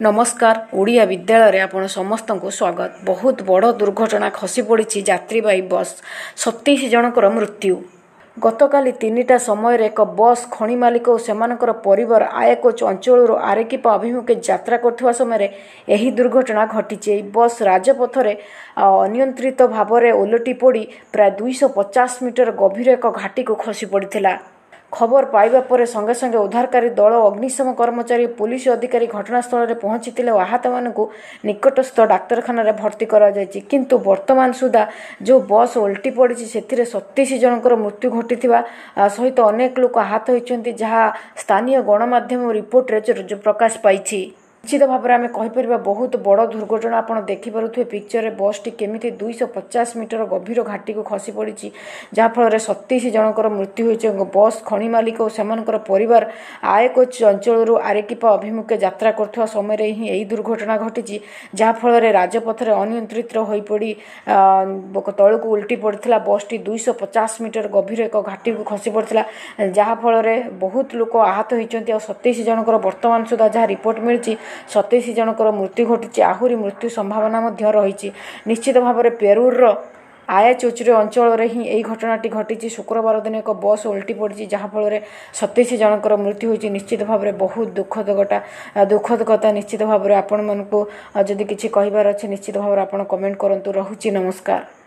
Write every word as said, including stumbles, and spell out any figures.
नमस्कार ओडिया विद्यालय आपण समस्त को स्वागत। बहुत बड़ दुर्घटना खसी पड़ी यात्रीवाही बस सतैश जनकर मृत्यु। गतकाली तीनटा समय एक बस खଣି मालिक और सेमानकर परिवार आयकोच अंचल आरेकिपा अभिमुखे यात्रा करथिबा समय एही दुर्घटना घटी। बस राजपथरे अनियंत्रित भाव में ओलटी पड़ी प्राय दुईश पचास मीटर गभीर एक घाटी को खसी पड़ा। खबर पाइबा पर संगे संगे उद्धारकारी दल अग्निशम कर्मचारी पुलिस अधिकारी घटनास्थल में पहुंची आहत मानू निकटस्थ डाक्तखाना भर्ती करा जायछि। किंतु वर्तमान सुधा जो बस ओल्टी पड़ी से सतैश जनकर मृत्यु घटी सहित अनेक लोक आहत होती जहाँ स्थानीय गणमाध्यम रिपोर्ट रे प्रकाश पाई। निश्चित भाव में आम कहीपर बहुत बड़ दुर्घटना। आप देखिपे पिक्चर में बस टी केमी दुईश पचास मीटर गभीर घाटी को खसी पड़ी जहाँफल सतैश जनकर मृत्यु होती। बस खଣି मालिक और सेमानकर परिवार आयकोच अंचल आरेकिपा अभिमुखे यात्रा करथिबा समय ही यही दुर्घटना घटी जहाँफल राजपथ में अनियंत्रित हो पड़ी तल को उल्टी पड़ता। बस टी दुईश पचास मीटर गभीर एक घाटी को खसी पड़ता जहाँफल बहुत लोक आहत होती। सतैश जनकर वर्तमान सुधा जहाँ रिपोर्ट मिली सतैश जनकर मृत्यु घटी। आहरी मृत्यु संभावना रही। निश्चित भाव में पेरूर आया चोचरे अंचल में ही यही घटनाटी घटी। शुक्रवार दिन एक बस ओल्टी पड़ी जहाँफल सतैश जनकर मृत्यु होती। निश्चित भाव में बहुत दुखद घटा दुखद कथा। निश्चित भाव में आपण मानू जदि किसी कहबार अच्छे निश्चित भाव में आप कमेंट करूँ। रहुछि नमस्कार।